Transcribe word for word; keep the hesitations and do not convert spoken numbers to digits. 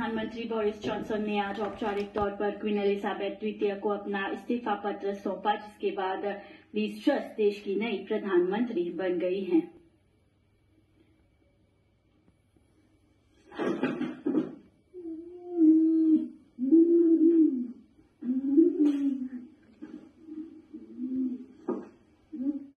प्रधानमंत्री Boris Johnson ने आज औपचारिक तौर पर क्वीन एलिजाबेथ द्वितीय को अपना इस्तीफा पत्र सौंपा, जिसके बाद लीज ट्रस देश की नई प्रधानमंत्री बन गई हैं।